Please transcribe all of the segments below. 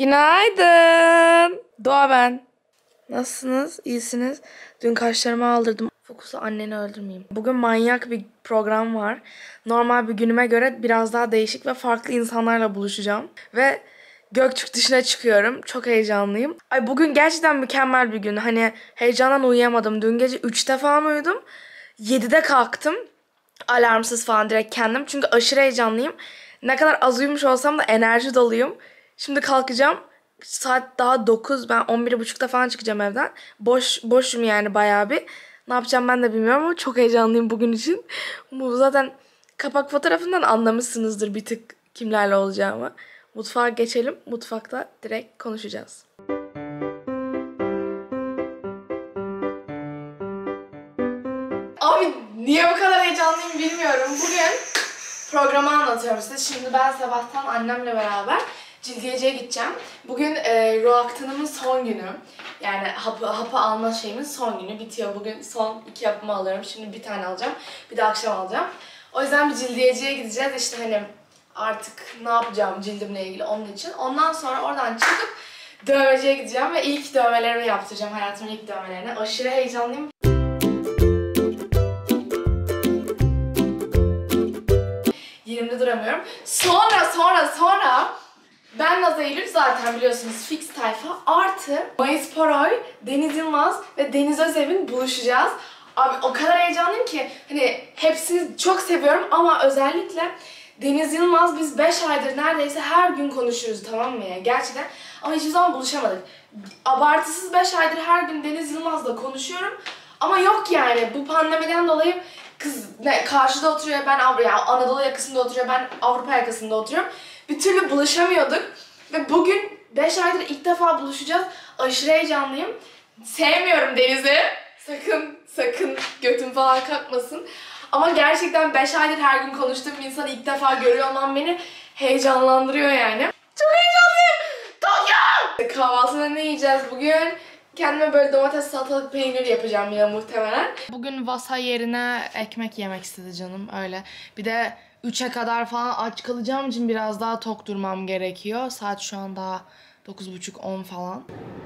Günaydın. Doğa ben. Nasılsınız? İyisiniz? Dün kaşlarımı aldırdım. Fokusu anneni öldürmeyeyim. Bugün manyak bir program var. Normal bir günüme göre biraz daha değişik ve farklı insanlarla buluşacağım. Ve Göktürk dışına çıkıyorum. Çok heyecanlıyım. Ay bugün gerçekten mükemmel bir gün. Hani heyecandan uyuyamadım. Dün gece 3'te falan uyudum. 7'de kalktım. Alarmsız falan direkt kendim. Çünkü aşırı heyecanlıyım. Ne kadar az uyumuş olsam da enerji doluyum. Şimdi kalkacağım. Saat daha 9. Ben 11.30'da falan çıkacağım evden. Boşum yani bayağı bir. Ne yapacağım ben de bilmiyorum ama çok heyecanlıyım bugün için. Bu zaten kapak fotoğrafından anlamışsınızdır bir tık kimlerle olacağımı. Mutfağa geçelim. Mutfakta direkt konuşacağız. Abi niye bu kadar heyecanlıyım bilmiyorum. Bugün programı anlatıyorum size. Şimdi ben sabahtan annemle beraber Cildiyeci'ye gideceğim. Bugün Roaktın'ımın son günü. Yani hapı alma şeyimin son günü. Bitiyor. Bugün son 2 hapımı alıyorum. Şimdi bir tane alacağım. Bir de akşam alacağım. O yüzden bir Cildiyeci'ye gideceğiz. İşte hani artık ne yapacağım cildimle ilgili onun için. Ondan sonra oradan çıkıp dövmeciye gideceğim ve ilk dövmelerimi yaptıracağım. Hayatımın ilk dövmelerini. Aşırı heyecanlıyım. Yerimde duramıyorum. Sonra ben Naz Eylül zaten biliyorsunuz fix tayfa artı Mayıs Poroy, Deniz Yılmaz ve Deniz Özev'in buluşacağız. Abi o kadar heyecanlıyım ki hani hepsini çok seviyorum ama özellikle Deniz Yılmaz biz 5 aydır neredeyse her gün konuşuyoruz, tamam mı ya gerçekten, ama hiçbir zaman buluşamadık. Abartısız 5 aydır her gün Deniz Yılmaz'la konuşuyorum ama yok yani bu pandemiden dolayı kız karşıda oturuyor, ben Anadolu yakasında oturuyor, ben Avrupa yakasında oturuyorum. Bir türlü buluşamıyorduk ve bugün 5 aydır ilk defa buluşacağız. Aşırı heyecanlıyım. Sevmiyorum Deniz'i. Sakın götüm falan kalkmasın. Ama gerçekten 5 aydır her gün konuştuğum bir insanı ilk defa görüyor olmam beni heyecanlandırıyor yani. Çok heyecanlıyım. Tokyo! Kahvaltıda ne yiyeceğiz bugün? Kendime böyle domates, salatalık, peynir yapacağım yine muhtemelen. Bugün wasa yerine ekmek yemek istedi canım, öyle. Bir de 3'e kadar falan aç kalacağım için biraz daha tok durmam gerekiyor. Saat şu an daha 9.30-10 falan.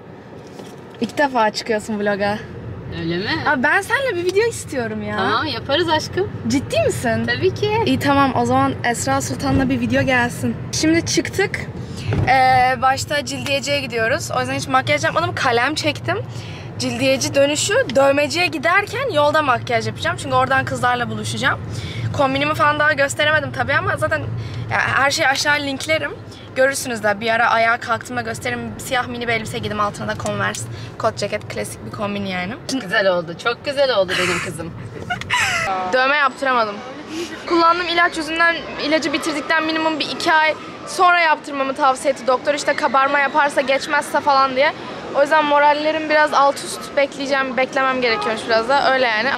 İlk defa çıkıyorsun vloga. Öyle mi? Abi ben seninle bir video istiyorum ya. Tamam, yaparız aşkım. Ciddi misin? Tabii ki. İyi tamam, o zaman Esra Sultan'la bir video gelsin. Şimdi çıktık. Başta Cildiyeci'ye gidiyoruz. O yüzden hiç makyaj yapmadım. Kalem çektim. Cildiyeci dönüşü. Dövmeciye giderken yolda makyaj yapacağım. Çünkü oradan kızlarla buluşacağım. Kombinimi falan daha gösteremedim tabii ama zaten her şeyi aşağı linklerim. Görürsünüz de bir ara ayağa kalktığımda gösteririm. Siyah mini bir elbise giydim, altına da Converse. Kot ceket, klasik bir kombin yani. Çok güzel oldu. Çok güzel oldu benim kızım. Dövme yaptıramadım. Kullandığım ilaç yüzünden ilacı bitirdikten minimum bir 2 ay sonra yaptırmamı tavsiye etti doktor, işte kabarma yaparsa geçmezse falan diye. O yüzden morallerim biraz alt üst, beklemem gerekiyormuş biraz da, öyle yani.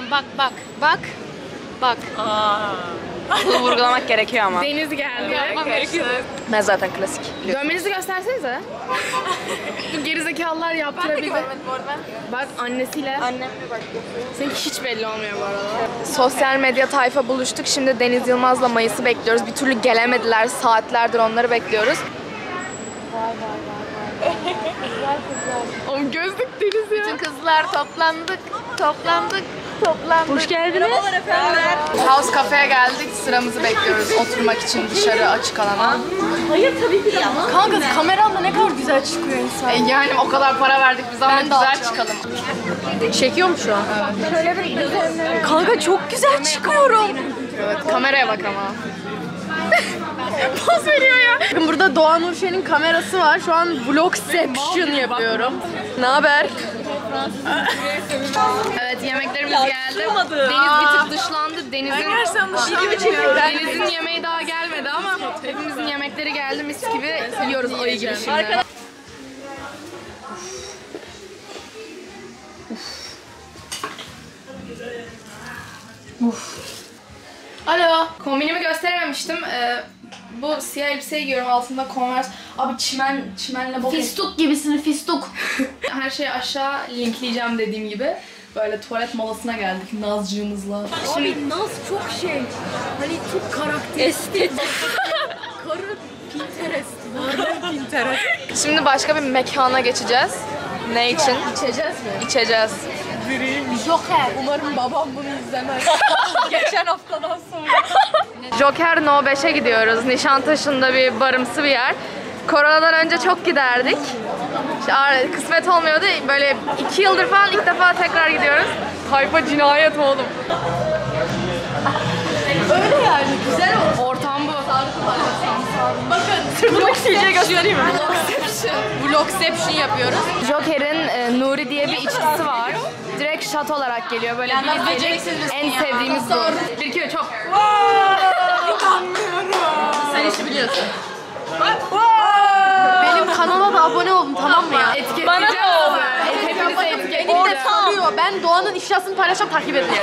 Bak. Bunu vurgulamak gerekiyor ama. Deniz geldi. Ben zaten klasik. Dövmenizi göstersenize. Bu gerizekalılar yaptırabildi. Bak annesiyle. Annem bir bak. Seninki hiç belli olmuyor bu arada. Sosyal medya tayfa buluştuk. Şimdi Deniz Yılmaz'la Mayıs'ı bekliyoruz. Bir türlü gelemediler. Saatlerdir onları bekliyoruz. Oğlum gözlük Deniz ya. Bütün kızlar toplandık. Hoş geldiniz. Merhabalar efendim. House Cafe'ye geldik. Sıramızı bekliyoruz oturmak için dışarı açık alana. Hayır tabii ki de ama. Kanka kameranda ne kadar güzel çıkıyor insan. Yani o kadar para verdik biz ama güzel çıkalım. Çekiyor mu şu an? Evet. Kanka çok güzel çıkıyorum. Evet, kameraya bak ama. Poz veriyor ya. Bakın burada Doğan Urşen'in kamerası var. Şu an vlogception yapıyorum. Ne haber? Evet, yemeklerimiz geldi. Deniz bir tık dışlandı. Deniz'in yemeği daha gelmedi ama hepimizin yemekleri geldi, mis gibi yiyoruz ayı gibi şimdi. Alo. Kombinimi gösterememiştim. Bu siyah elbiseyi giyiyorum, altında Converse. Abi çimenle bok. Fistuk gibisin, fistuk. Her şeyi aşağı linkleyeceğim dediğim gibi. Böyle tuvalet molasına geldik Nazcığımızla. Abi Naz çok şey. Hani çok karakteristik. Karı Pinterest var. internet. Şimdi başka bir mekana geçeceğiz. Ne için? İçeceğiz mi? İçeceğiz. Joker. Umarım babam bunu izlemez. Geçen haftadan sonra. Joker No 5'e gidiyoruz. Nişantaşı'nda bir barımsı bir yer. Koronadan önce çok giderdik. İşte kısmet olmuyordu. Böyle 2 yıldır falan ilk defa tekrar gidiyoruz. Tayfa cinayet oğlum. Öyle yani güzel oldu. Ortam bu. Bakın Vlogception göstereyim mi? Vlogception yapıyoruz. Joker'in Nuri diye bir içkisi var. Direkt şat olarak geliyor. Böyle en sevdiğimiz bu. Bir kere çok. Sen işi biliyorsun. Benim kanala da abone olun tamam mı ya? Bana ne oldu? Hepinize etiketleyeceğim. Orada sarıyor. Ben Doğan'ın ifşasını paylaşacağım, takip edin.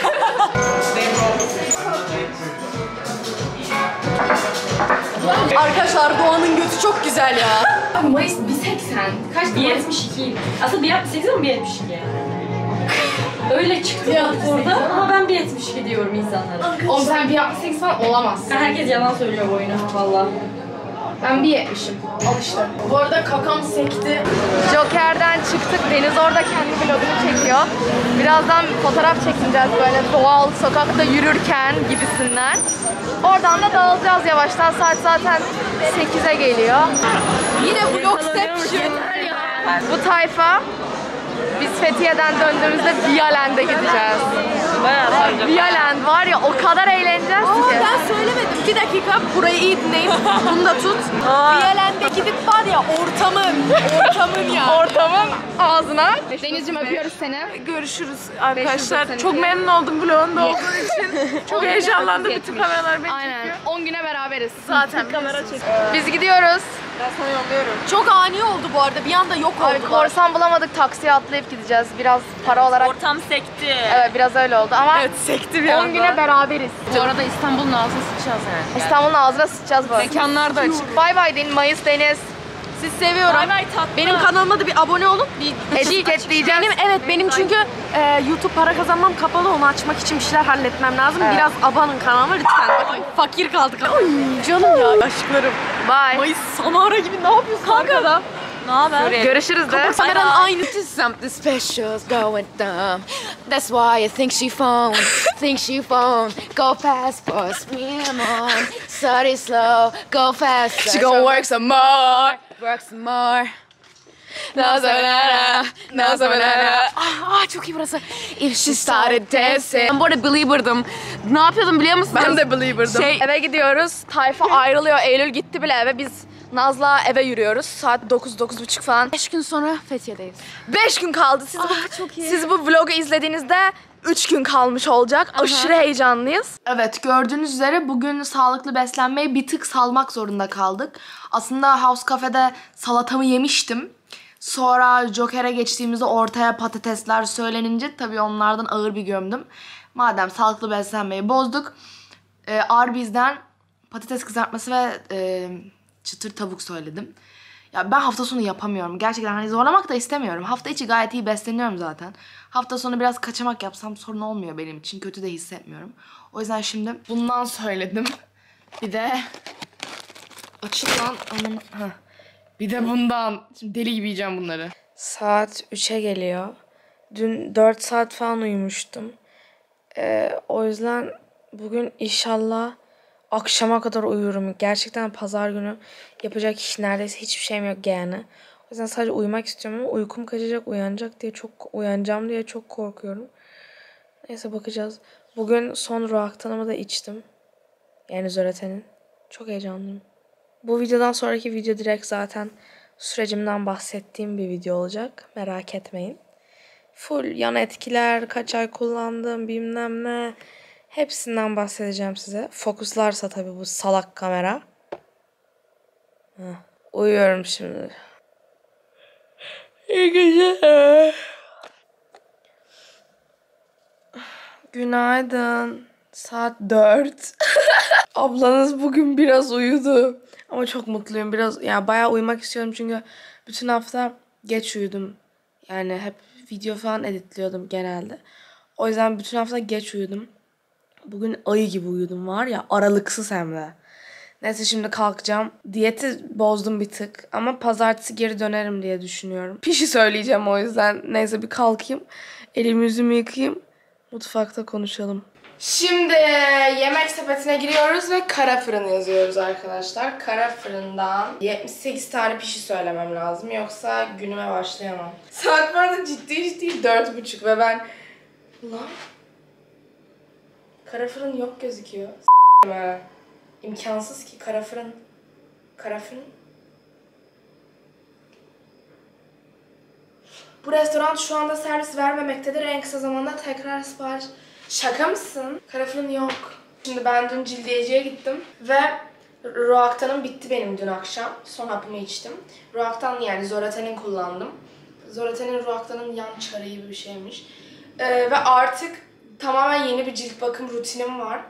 Arkadaşlar Doğan'ın götü çok güzel ya. Mayıs 1.80. Kaç 1.72. Aslında 1.68 mi 1.72? Öyle çıktı orada ama ben 1.72 diyorum insanlara. Oğlum sen 1.68 falan olamazsın. Herkes yalan söylüyor bu oyunu valla. Ben 1.70'im. Al işte. Bu arada kakam sekti. Joker'den çıktık. Deniz orada kendi vlogunu çekiyor. Birazdan fotoğraf çekineceğiz böyle doğal sokakta yürürken gibisinden. Oradan da dağılacağız yavaştan. Saat zaten 8'e geliyor. Yine Vlogception. Bu tayfa biz Fethiye'den döndüğümüzde Viyalen'de gideceğiz. Viyaland var ya o kadar eğleneceğiz ki. Ben söylemedim. 2 dakika burayı iyi dinleyin. Bunu da tut. Viyalen'de gidip var ya ortamın ya. Ortamın ağzına. Denizciğim öpüyoruz seni. Görüşürüz 500 arkadaşlar. seni. Çok memnun oldum vlogunda olduğum için. Çok heyecanlandım. Bütün kameralar beni Aynen. çekiyor. 10 güne beraberiz. Zaten kamera çekiyor. Biz gidiyoruz. Ben sana yolluyorum. Çok ani oldu bu arada. Bir anda yok Ay, oldular. korsan bulamadık. Taksiye atlayıp gideceğiz. Biraz para olarak. Ortam sekti. Evet biraz öyle oldu ama Evet sekti bir 10 anda. güne beraberiz. Bu arada İstanbul'un ağzına sıçacağız yani. İstanbul'un ağzına sıçacağız bu arada. Mekanlar da açık. Bay bay deyin Mayıs Deniz. Siz seviyorum. Bay bay tatlı. Benim kanalıma da bir abone olun. Etiketleyeceğiz. Benim çünkü YouTube para kazanmam kapalı, onu açmak için bir şeyler halletmem lazım. Evet. Biraz abanın kanalıma lütfen. Bakın fakir kaldık. Ay canım ya. Aşklarım. Bye. Mayıs Samara gibi ne yapıyorsun kanka? Ne haber? Görüşürüz de. Kameranın aynı. Something special's going down. That's why I think she phone. Think she phone. Go fast, boss me on. Study slow. Go fast. She gonna work some more. Work some more. Çok iyi burası. If she started dancing. Ben bu arada believer'dım. Ne yapıyordum biliyor musun? Ben de believer'dım. Eve gidiyoruz. Tayfa ayrılıyor. Eylül gitti bile eve. Biz Naz'la eve yürüyoruz. Saat 9-9.30 falan. 5 gün sonra Fethiye'deyiz. 5 gün kaldı. Siz bu vlogu izlediğinizde 3 gün kalmış olacak. Aşırı heyecanlıyız. Evet gördüğünüz üzere bugün sağlıklı beslenmeyi bir tık salmak zorunda kaldık. Aslında House Cafe'de salatamı yemiştim. Sonra Joker'e geçtiğimizde ortaya patatesler söylenince tabii onlardan ağır bir gömdüm. Madem sağlıklı beslenmeyi bozduk. Arby's'den patates kızartması ve çıtır tavuk söyledim. Ya ben hafta sonu yapamıyorum. Gerçekten hani zorlamak da istemiyorum. Hafta içi gayet iyi besleniyorum zaten. Hafta sonu biraz kaçamak yapsam sorun olmuyor benim için. Kötü de hissetmiyorum. O yüzden şimdi bundan söyledim. Bir de açıl lan. Aman. Bir de bundan. Şimdi deli gibi yiyeceğim bunları. Saat 3'e geliyor. Dün 4 saat falan uyumuştum. O yüzden bugün inşallah akşama kadar uyurum. Gerçekten pazar günü yapacak iş neredeyse hiçbir şeyim yok yani. O yüzden sadece uyumak istiyorum ama uykum kaçacak, uyanacağım diye çok korkuyorum. Neyse bakacağız. Bugün son Roaktan'ımı da içtim. Yani Zörete'nin. Çok heyecanlıyım. Bu videodan sonraki video direkt zaten sürecimden bahsettiğim bir video olacak. Merak etmeyin. Full yan etkiler, kaç ay kullandım bilmem ne. Hepsinden bahsedeceğim size. Fokuslarsa tabii bu salak kamera. Uyuyorum şimdi. İyi geceler. Günaydın. Saat 4. Ablanız bugün biraz uyudu. Ama çok mutluyum. Biraz yani bayağı uyumak istiyorum çünkü bütün hafta geç uyudum. Yani hep video falan editliyordum genelde. O yüzden bütün hafta geç uyudum. Bugün ayı gibi uyudum var ya, aralıksız hem de. Neyse şimdi kalkacağım. Diyeti bozdum bir tık ama pazartesi geri dönerim diye düşünüyorum. Pişi söyleyeceğim o yüzden. Neyse bir kalkayım. Elimi yüzümü yıkayayım. Mutfakta konuşalım. Şimdi yemek sepetine giriyoruz ve kara fırın yazıyoruz arkadaşlar. Kara fırından 78 tane pişi söylemem lazım. Yoksa günüme başlayamam. Saat bu arada ciddi 4:30 ve ben... Lan... Kara fırın yok gözüküyor. İmkansız ki kara fırın. Kara fırın. Bu restoran şu anda servis vermemektedir. En kısa zamanda tekrar sipariş... Şaka mısın? Kara fırın yok. Şimdi ben dün cildiyeciye gittim ve Roakta'nın bitti benim dün akşam. Son hapımı içtim. Roaktan yani Zoraten'in kullandım. Zoraten'in Roakta'nın yan çarı gibi bir şeymiş. Ve artık tamamen yeni bir cilt bakım rutinim var.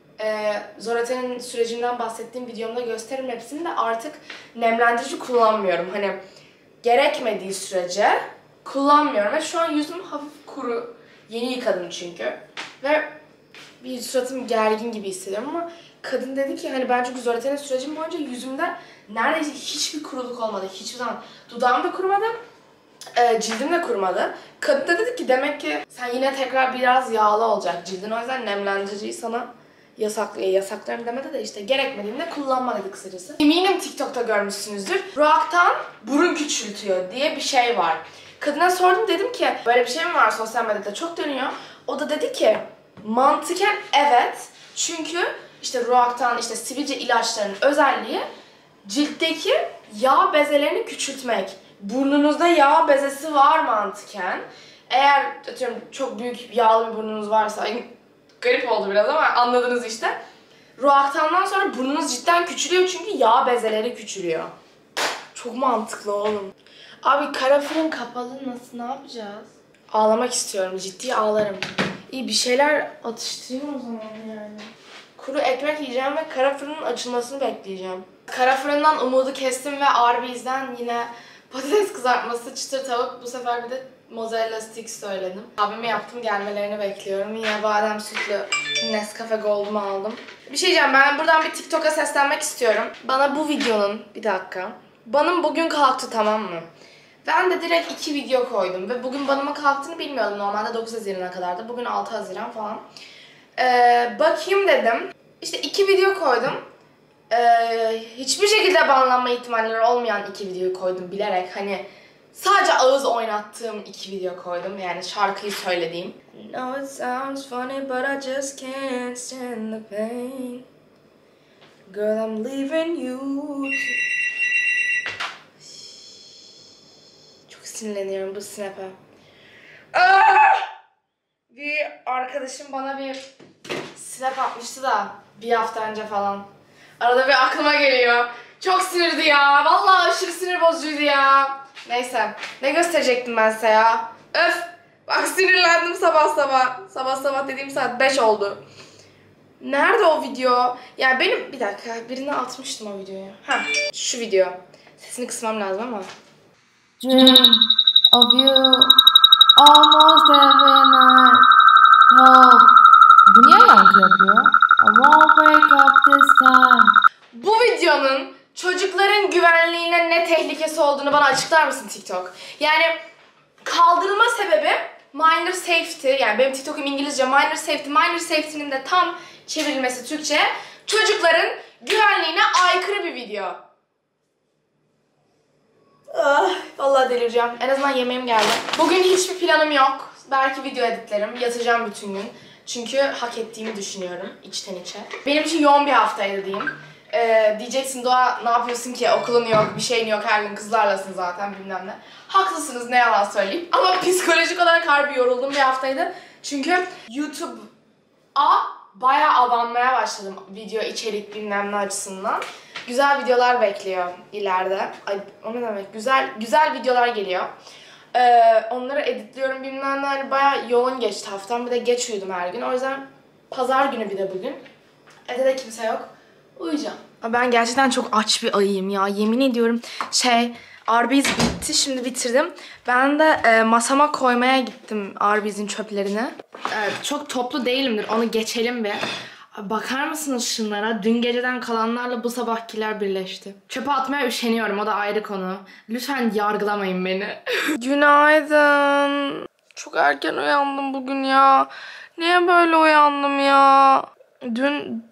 Zoraten'in sürecinden bahsettiğim videomda gösteririm hepsini de artık nemlendirici kullanmıyorum. Hani gerekmediği sürece kullanmıyorum ve şu an yüzüm hafif kuru. Yeni yıkadım çünkü. Ve bir suratım gergin gibi hissediyorum ama kadın dedi ki hani ben çünkü Zoraten'in sürecim boyunca yüzümde neredeyse hiçbir kuruluk olmadı. Hiçbir zaman dudağım da kurumadı. Cildim de kurumadı. Kadın da dedi ki demek ki sen yine tekrar biraz yağlı olacak cildin. O yüzden nemlendiriciyi sana yasaklarım demedi de işte gerekmediğinde kullanma dedi kısacası. Eminim TikTok'ta görmüşsünüzdür. Roaktan burun küçültüyor diye bir şey var. Kadına sordum dedim ki böyle bir şey mi var sosyal medyada çok dönüyor. O da dedi ki mantıken evet. Çünkü işte Roaktan işte sivilce ilaçlarının özelliği ciltteki yağ bezelerini küçültmek. Burnunuzda yağ bezesi var mantıken. Eğer atıyorum çok büyük yağlı bir burnunuz varsa garip oldu biraz ama anladınız işte. Roaktan'dan sonra burnunuz cidden küçülüyor çünkü yağ bezeleri küçülüyor. Çok mantıklı oğlum. Abi kara fırın kapalı nasıl ne yapacağız? Ağlamak istiyorum ciddi ağlarım. İyi bir şeyler atıştırayım o zaman yani. Kuru ekmek yiyeceğim ve kara fırının açılmasını bekleyeceğim. Kara fırından umudu kestim ve Arby's'den yine patates kızartması, çıtır tavuk. Bu sefer bir de mozzarella sticks söyledim. Abime yaptım gelmelerini bekliyorum. Yine badem sütlü Nescafe Gold'umu aldım. Bir şey diyeceğim ben buradan bir TikTok'a seslenmek istiyorum. Bana bu videonun bir dakika. Banım bugün kalktı tamam mı? Ben de direkt 2 video koydum ve bugün banımın kalktığını bilmiyordum. Normalde 9 Haziran'a kadardı. Bugün 6 Haziran falan. Bakayım dedim. İşte 2 video koydum. Hiçbir şekilde banlanma ihtimalleri olmayan 2 videoyu koydum bilerek. Hani sadece ağız oynattığım 2 video koydum. Yani şarkıyı söylediğim. No, it sounds funny but I just can't stand the pain. Girl, I'm leaving you. Çok sinirleniyorum bu snap'e. Bir arkadaşım bana bir snap atmıştı da bir hafta önce falan. Arada bir aklıma geliyor. Çok sinirdi ya. Vallahi aşırı sinir bozucuydu ya. Neyse. Ne gösterecektim ben size ya? Öf. Bak sinirlendim sabah sabah. Sabah sabah dediğim saat 5 oldu. Nerede o video? Ya benim... Bir dakika. Birine atmıştım o videoyu. Ha, şu video. Sesini kısmam lazım ama. Dream of you almost every night. Hope. Bu niye yankı yapıyor? I won't break up this time. Bu videonun çocukların güvenliğine ne tehlikesi olduğunu bana açıklar mısın TikTok? Yani kaldırılma sebebi minor safety. Yani benim TikTok'um İngilizce minor safety. Minor safety'nin de tam çevrilmesi Türkçe. Çocukların güvenliğine aykırı bir video. Vallahi delireceğim. En azından yemeğim geldi. Bugün hiçbir planım yok. Belki video editlerim. Yatacağım bütün gün. Çünkü hak ettiğimi düşünüyorum içten içe. Benim için yoğun bir haftaydı diyeyim. Diyeceksin Doğa ne yapıyorsun ki okulun yok, bir şeyin yok, her gün kızlarlasın zaten bilmem ne. Haklısınız ne yalan söyleyeyim. Ama psikolojik olarak harbi yoruldum bir haftaydı. Çünkü YouTube'a bayağı abanmaya başladım video içerik bilmem ne açısından. Güzel videolar bekliyor ileride. Ay o ne demek? Güzel videolar geliyor. Onları editliyorum bilmem ne. Hani bayağı yoğun geçti haftam. Bir de geç uyudum her gün. O yüzden pazar günü bir de bugün. Evde de kimse yok. Uyuyacağım. Ben gerçekten çok aç bir ayıyım ya. Yemin ediyorum. Arby's bitti. Şimdi bitirdim. Ben de masama koymaya gittim Arby's'in çöplerini. Çok toplu değilimdir. Onu geçelim bir. Bakar mısınız şunlara? Dün geceden kalanlarla bu sabahkiler birleşti. Çöpe atmaya üşeniyorum. O da ayrı konu. Lütfen yargılamayın beni. Günaydın. Çok erken uyandım bugün ya. Niye böyle uyandım ya? Dün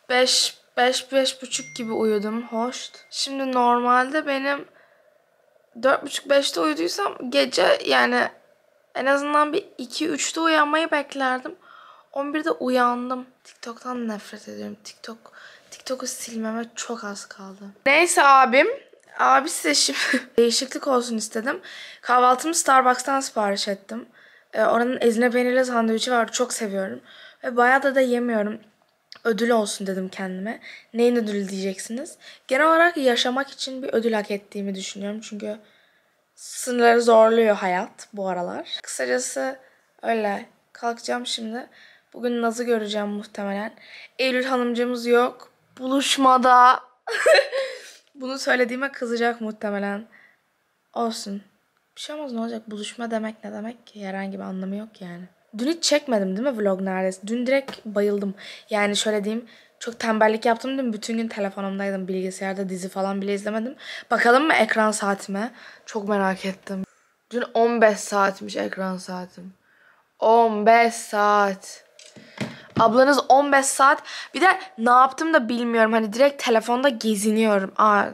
5:30 gibi uyudum. Hoş. Şimdi normalde benim 4:30-5'te uyuduysam gece yani en azından bir 2-3'te uyanmayı beklerdim. 11'de uyandım. TikTok'tan nefret ediyorum. TikTok'u silmeme çok az kaldı. Neyse abi size şimdi değişiklik olsun istedim. Kahvaltımı Starbucks'tan sipariş ettim. Oranın ezine peynirli sandviçi vardı. Çok seviyorum. Ve bayağı da yemiyorum. Ödül olsun dedim kendime. Neyin ödülü diyeceksiniz? Genel olarak yaşamak için bir ödül hak ettiğimi düşünüyorum. Çünkü sınırları zorluyor hayat bu aralar. Kısacası öyle. Kalkacağım şimdi. Bugün Naz'ı göreceğim muhtemelen. Eylül hanımcığımız yok. Buluşmada. Bunu söylediğime kızacak muhtemelen. Olsun. Bir şey olmaz, ne olacak? Buluşma demek ne demek ki? Herhangi bir anlamı yok yani. Dün hiç çekmedim değil mi vlog neredeyse? Dün direkt bayıldım. Yani şöyle diyeyim. Çok tembellik yaptım dün. Bütün gün telefonumdaydım. Bilgisayarda dizi falan bile izlemedim. Bakalım mı ekran saatime? Çok merak ettim. Dün 15 saatmiş ekran saatim. 15 saat. Ablanız 15 saat. Bir de ne yaptım da bilmiyorum. Hani direkt telefonda geziniyorum.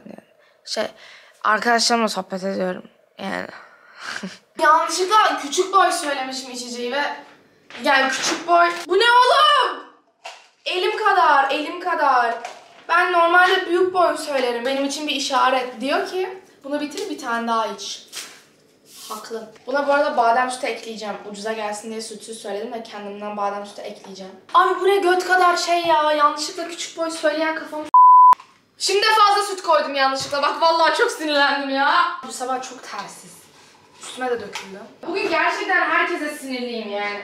Arkadaşlarımla sohbet ediyorum. Yani. Yanlışlıkla küçük boy söylemişim içeceği ve yani küçük boy. Bu ne oğlum? Elim kadar. Ben normalde büyük boy söylerim. Benim için bir işaret. Diyor ki bunu bitir, bir tane daha iç. Haklı. Buna bu arada badem sütü ekleyeceğim. Ucuza gelsin diye sütsüz söyledim de kendimden badem sütü ekleyeceğim. Abi bu ne göt kadar şey ya. Yanlışlıkla küçük boy söyleyen kafam. Şimdi fazla süt koydum yanlışlıkla. Bak vallahi çok sinirlendim ya. Bu sabah çok tersiz. Üstüme de döküldü. Bugün gerçekten herkese sinirliyim yani.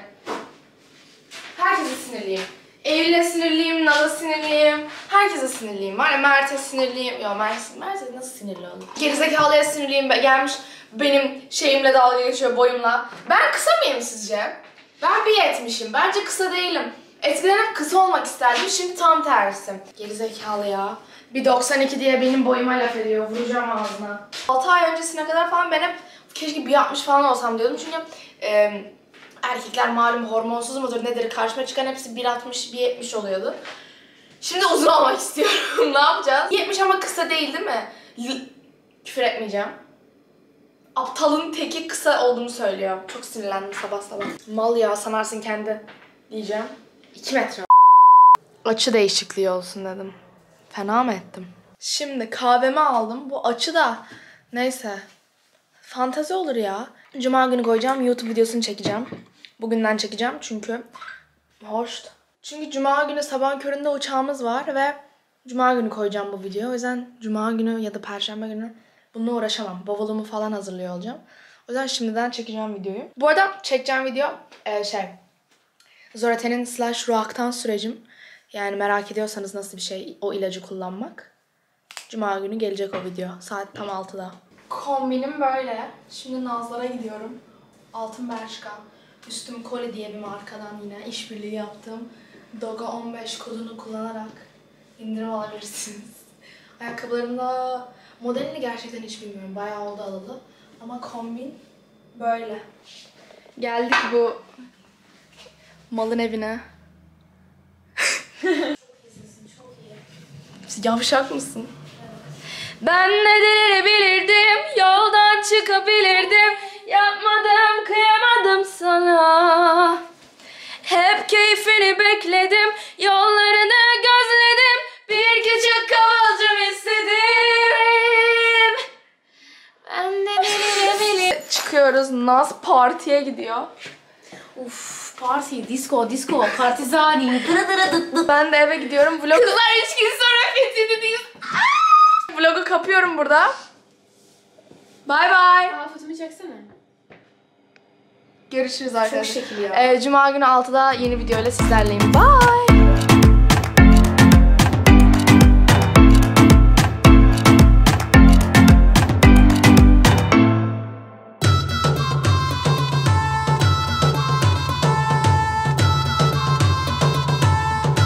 Herkese sinirliyim. Eylül'e sinirliyim, Naz'a sinirliyim. Herkese sinirliyim. Var ya Mert'e sinirliyim. Ya Mert'e nasıl sinirli olur? Gerizekalıya sinirliyim. Gelmiş benim şeyimle dalga geçiyor, boyumla. Ben kısa mıyım sizce? Ben 1.70'im. Bence kısa değilim. Eskiden hep kısa olmak isterdim. Şimdi tam tersi. Gerizekalı ya. 1.92 diye benim boyuma laf ediyor. Vuracağım ağzına. 6 ay öncesine kadar falan ben hep keşke 1.60 falan olsam diyordum. Çünkü erkekler malum hormonsuz mudur nedir? Karşıma çıkan hepsi 1.60, 1.70 oluyordu. Şimdi uzun olmak istiyorum. Ne yapacağız? 1.70 ama kısa değil mi? Küfür etmeyeceğim. Aptalın teki kısa olduğunu söylüyor. Çok sinirlendim sabah sabah. Mal ya sanarsın kendi diyeceğim. 2 metre. Açı değişikliği olsun dedim. Fena mı ettim? Şimdi kahvemi aldım. Bu açı da neyse. Fantezi olur ya. Cuma günü koyacağım. YouTube videosunu çekeceğim. Bugünden çekeceğim çünkü hoş. Çünkü Cuma günü sabah köründe uçağımız var ve Cuma günü koyacağım bu videoyu. O yüzden Cuma günü ya da Perşembe günü bununla uğraşamam. Bavulumu falan hazırlıyor olacağım. O yüzden şimdiden çekeceğim videoyu. Bu arada çekeceğim video Zoreten'in /Roaktan sürecim. Yani merak ediyorsanız nasıl bir şey o ilacı kullanmak. Cuma günü gelecek o video. Saat tam 6'da. Kombinim böyle. Şimdi Nazlara gidiyorum. Altın Bershka. Üstüm Koli diye bir markadan yine işbirliği yaptım. Doga 15 kodunu kullanarak indirim alabilirsiniz. Ayakkabılarımda modelini gerçekten hiç bilmiyorum. Bayağı oldu alalı. Ama kombin böyle. Geldik bu malın evine. Yavşak mısın? Ben nedenini bilirdim, yoldan çıkabilirdim. Yapmadım, kıyamadım sana. Hep keyfini bekledim, yollarını gözledim. Bir küçük kıvılcım istedim. Ben nedenini bilirdim. Çıkıyoruz, Naz partiye gidiyor. Uf, parti, disco, partizani. Ben de eve gidiyorum. Vlog... Kızlar 3 gün sonra fethedildiyiz. Vlogu kapıyorum burada. Bye bye. Fotomu çeksene. Görüşürüz arkadaşlar. Çok şekil ya. Cuma günü 6'da yeni videoyla sizlerleyim. Bye.